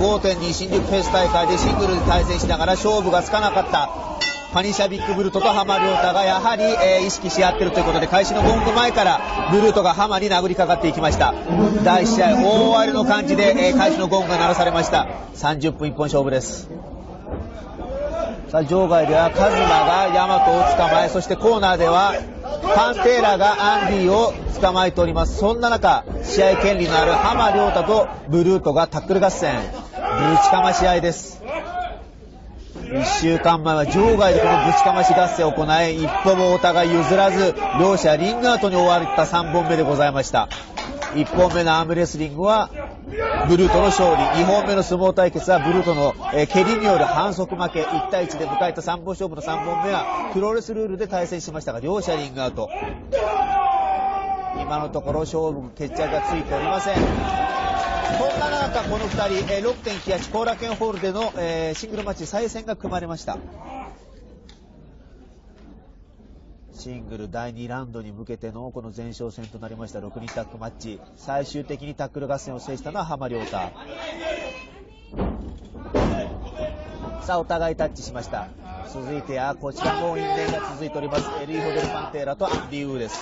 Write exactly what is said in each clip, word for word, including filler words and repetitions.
ごてんに 新宿フェス大会でシングルで対戦しながら勝負がつかなかったパニシャビックブルートと浜亮太がやはり、えー、意識し合っているということで、開始のゴング前からブルートが浜に殴りかかっていきました。だいいち試合大荒れの感じで、えー、開始のゴングが鳴らされました。さんじゅっぷん一本勝負です。さあ場外ではカズマがヤマトを捕まえ、そしてコーナーではパンテーラがアンディを捕まえております。そんな中、試合権利のある浜亮太とブルートがタックル合戦、ぶちかまし合いです。いっしゅうかんまえは場外でこのぶちかまし合戦を行い、一歩もお互い譲らず両者リングアウトに終わったさんぼんめでございました。いっぽんめのアームレスリングはブルートの勝利、にほんめの相撲対決はブルートの、えー、蹴りによる反則負け、いちたいいちで迎えたさんぼん勝負のさんぼんめはプロレスルールで対戦しましたが、両者リングアウト。今のところ勝負決着がついておりません。そんな中このふたり、えー、ろくてんきゅうはち 後楽園ホールでの、えー、シングルマッチ再戦が組まれました。シングルだいにラウンドに向けてのこの前哨戦となりましたろくにんタッグマッチ、最終的にタックル合戦を制したのは浜亮太。さあお互いタッチしました。続いてはこちらも因縁が続いております。エルイホデル・パンテーラとアンディ・ウーです。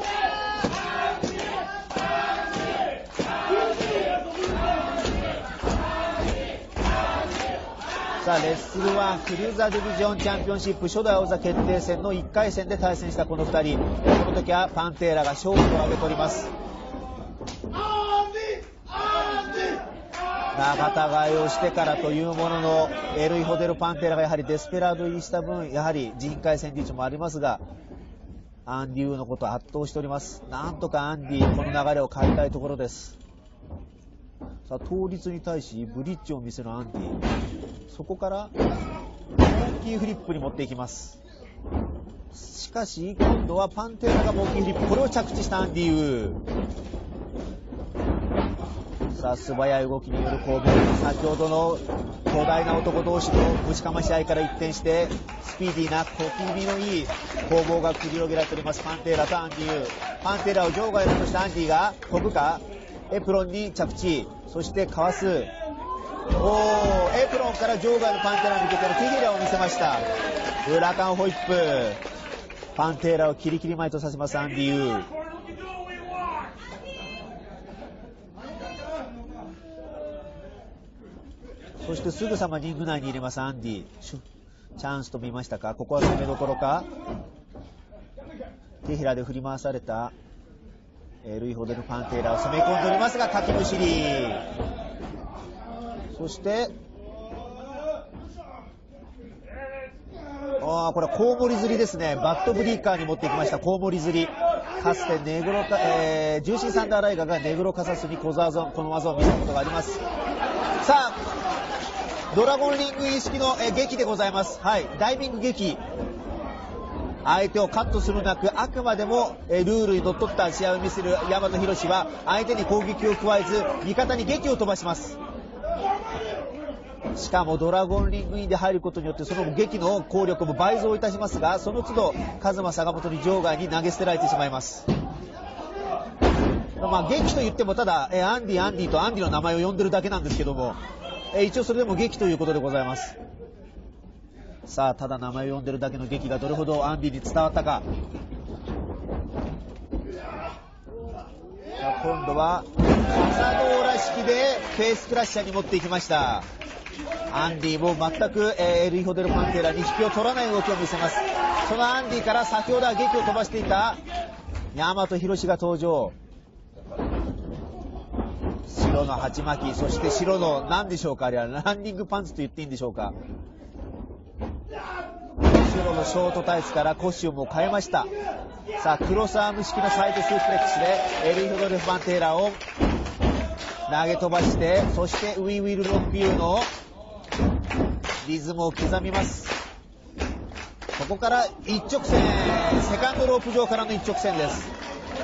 さあレッスルワンクルーザーディビジョンチャンピオンシップ初代王座決定戦のいっかい戦で対戦したこのふたり、この時はパンテーラが勝利を挙げております。仲違いをしてからというものの、エルイホデル・パンテーラがやはりデスペラード入りした分、やはり人海戦術もありますが、アンディ・ウーのことを圧倒しております。なんとかアンディこの流れを変えたいところです。さあ倒立に対しブリッジを見せるアンディ、そこからモンキーフリップに持っていきます。しかし今度はパンテーラがモンキーフリップ、これを着地したアンディ・ウー。さあ素早い動きによる攻防、先ほどの巨大な男同士のぶちかまし合いから一転してスピーディーな小気味のいい攻防が繰り広げられております。パンテーラとアンディ・ウー。パンテーラを場外だとしたアンディが飛ぶか、エプロンに着地、そしてかわす。おー、エプロンから場外のパンテーラに向けてのティギラを見せました。フラカンホイップ、パンテーラをキリキリ前とさせますアンディ・ウー。そしてすぐさまリング内に入れますアンディ。チャンスと見ましたか、ここは攻めどころか。手ひらで振り回されたエルイホデル・パンテーラを攻め込んでおりますが、かきむしり。そしてあー、これはコウモリ釣りですね。バットブリーカーに持っていきましたコウモリ釣り。かつてネグロか、えー、重心サンダーライガーがネグロカサスにこの技を見せたことがあります。さあドラゴンリング意識の、えー、劇でございます。はい、ダイビング劇。相手をカットするなく、あくまでも、えー、ルールにのっとった試合を見せる大和宏は相手に攻撃を加えず味方に撃を飛ばします。しかもドラゴンリングインで入ることによってその撃の効力も倍増いたしますが、その都度カズマ坂本に場外に投げ捨てられてしまいます。まあ撃と言ってもただ、えー、アンディアンディとアンディの名前を呼んでるだけなんですけども、えー、一応それでも撃ということでございます。さあただ名前を呼んでるだけの劇がどれほどアンディに伝わったか。さあ今度はカサドーラ式でフェイスクラッシャーに持っていきました。アンディも全く、えー、エルイホデル・パンテーラに引きを取らない動きを見せます。そのアンディから先ほどは劇を飛ばしていた大和宏が登場。白の鉢巻き、そして白の何でしょうか、あれはランニングパンツと言っていいんでしょうか。白のショートタイツからコスチュームを変えました。さあクロスアーム式のサイドスープレックスでエルイホデル・パンテーラを投げ飛ばして、そしてウィーウィル・ロックユーのリズムを刻みます。ここから一直線、セカンドロープ上からの一直線です。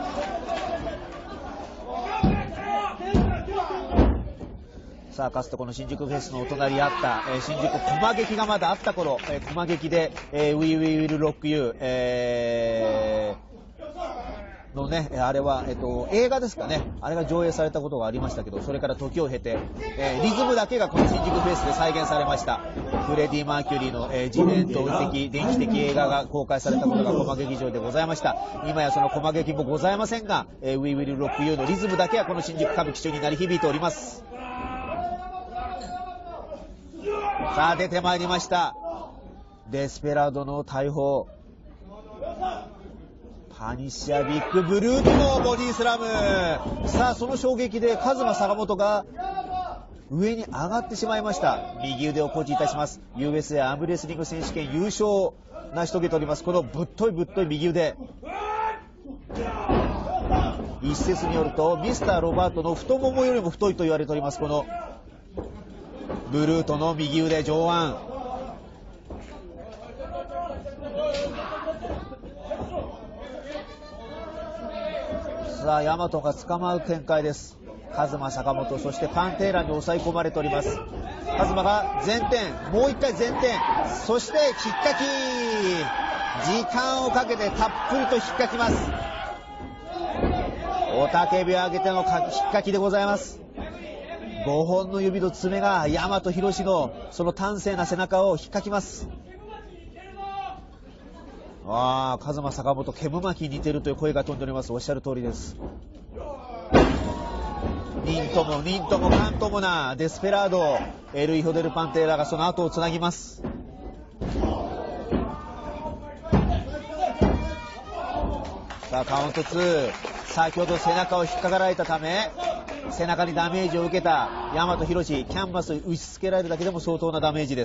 さあかつてこの新宿フェスのお隣にあった、えー、新宿駒劇がまだあった頃、えー、駒劇で、えー、ウィーウィーウィルロックユー、えのね、あれは、えっと、映画ですかね。あれが上映されたことがありましたけど、それから時を経て、えー、リズムだけがこの新宿フェイスで再現されました。フレディ・マーキュリーの、えー、自伝統的、電気的映画が公開されたことがコマ劇場でございました。今やそのコマ劇もございませんが、えー、We Will Rock You のリズムだけはこの新宿歌舞伎町に鳴り響いております。さあ、出てまいりました。デスペラードの大砲。パニッシャービッグブルートのボディスラム。さあ、その衝撃でカズマ坂本が上に上がってしまいました。右腕を誇示いたします。 ユーエスエー アームレスリング選手権優勝を成し遂げております。このぶっといぶっとい右腕。一説によるとミスターロバートの太ももよりも太いと言われております。このブルートの右腕上腕。さあ、ヤマトが捕まう展開です。カズマ坂本、そしてパンテーラに抑え込まれております。カズマが前転、もう一回前転、そして引っかき。時間をかけてたっぷりと引っかきます。雄たけびを上げての引っかきでございます。ごほんの指と爪が大和宏のその端正な背中を引っかきます。ああ、カズマ坂本、煙巻きに似てるという声が飛んでおります。おっしゃる通りです。忍とも忍ともカンともなデスペラード、エルイホデルパンテーラがその後をつなぎます。さあ、カウントツー。先ほど背中を引っかかられたため、背中にダメージを受けた大和宏、キャンバスを打ちつけられるだけでも相当なダメージです。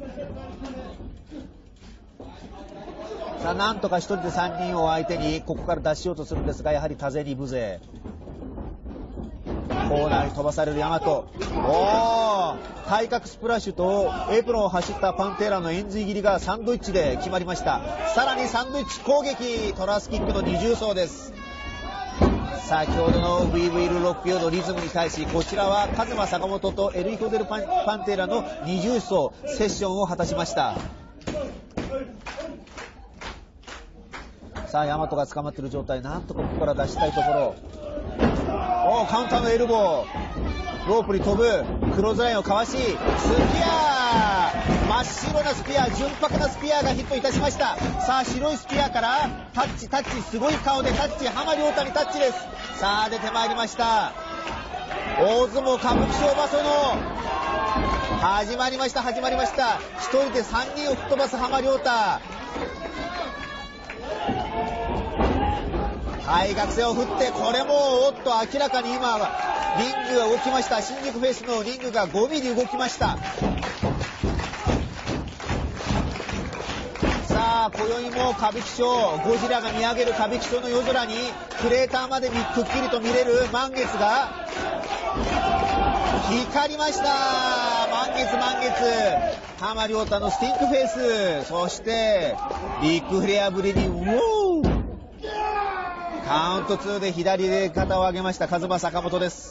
さあ、なんとか一人でさんにんを相手にここから出しようとするんですが、やはり多勢に無勢。コーナーに飛ばされる大和。おー、対角スプラッシュとエプロンを走ったパンテーラの円髄切りがサンドイッチで決まりました。さらにサンドイッチ攻撃、トラスキックの二重奏です。先ほどの We Will Rock You のリズムに対し、こちらはカズマ坂本とエルイホデルパン、パンテーラの二重奏セッションを果たしました。さあ、ヤマトが捕まっている状態、なんとかここから出したいところ。おー、カウンターのエルボー、ロープに飛ぶ、クローズラインをかわし、スピアー、真っ白なスピアー、純白なスピアーがヒットいたしました。さあ、白いスピアーからタッチタッチ、すごい顔でタッチ、浜亮太にタッチです。さあ、出てまいりました。大相撲歌舞伎町場所の始まりました始まりました。一人でさんにんを吹っ飛ばす浜亮太。対角線を振って、これもおっと明らかに今リングが動きました。新宿フェイスのリングがごミリ動きました。さあ、今宵も歌舞伎町、ゴジラが見上げる歌舞伎町の夜空にクレーターまでにくっきりと見れる満月が光りました。満月満月、浜亮太のスティンクフェイス、そしてビッグフレアぶりにウォー、カウントツーで左で肩を上げましたカズマ坂本です。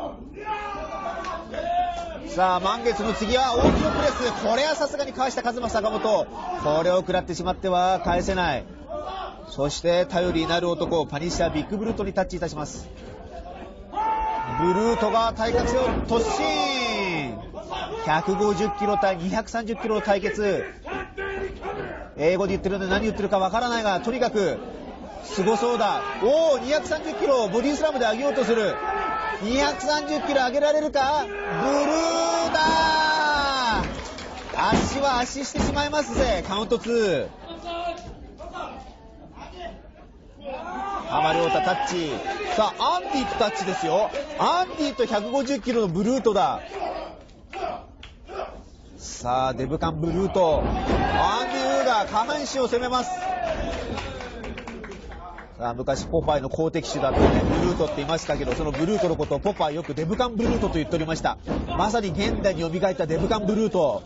さあ、満月の次は大きなプレス、これはさすがにかわしたカズマ坂本、これを食らってしまっては返せない。そして頼りになる男、パニッシャービッグブルートにタッチいたします。ブルートが対角線を突進、ひゃくごじゅっキロ対にひゃくさんじゅっキロの対決。英語で言ってるので何言ってるかわからないが、とにかくすごそうだ。おお、にひゃくさんじゅっキロをボディスラムで上げようとする。にひゃくさんじゅっキロ上げられるか。ブルーだー、足は足してしまいますぜ。カウントツー。浜亮太タッチ。さあ、アンディとタッチですよ。アンディとひゃくごじゅっキロのブルートだ。さあ、デブカンブルート、アンディ・ウーが下半身を攻めます。さあ、昔ポパイの好敵手だったね、ブルートって言いましたけど、そのブルートのことをポパイよくデブカンブルートと言っておりました。まさに現代に蘇ったデブカンブルート。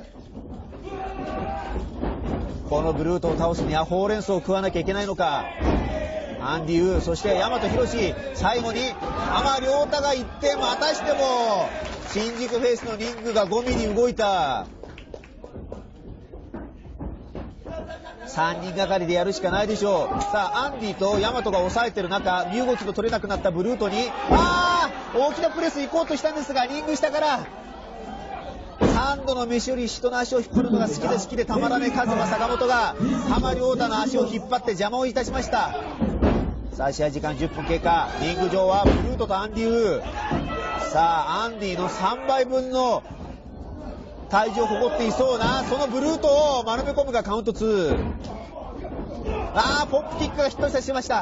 このブルートを倒すにはほうれん草を食わなきゃいけないのか。アンディ・ウー、そして大和宏、最後に浜亮太がいって、またしても新宿フェイスのリングがごミリ動いた。 さんにんがかりでやるしかないでしょう。さあ、アンディとヤマトが抑えてる中、身動きの取れなくなったブルートに、あー大きなプレス行こうとしたんですが、リング下から、三度の飯より人の足を引っ張るのが好きで好きでたまらないカズマ坂本が、浜亮太の足を引っ張って邪魔をいたしました。さあ、試合時間じゅっぷん経過。リング上はブルートとアンディウー。さあ、アンディのさんばいぶんの体重を誇っていそうな、そのブルートを丸め込むがカウントツー。あー、ポップキックがヒットさせました。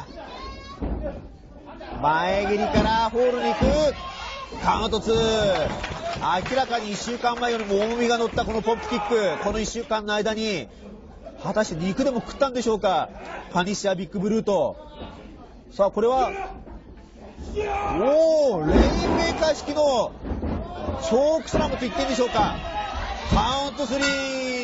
前蹴りからホールに行く。カウントツー。明らかにいっしゅうかんまえよりも重みが乗ったこのポップキック。このいっしゅうかんの間に、果たして肉でも食ったんでしょうか。パニッシャービッグブルート。さあ、これは、おー、レインメーカー式のチョークスラムと言っていいんでしょうか。カウントスリー。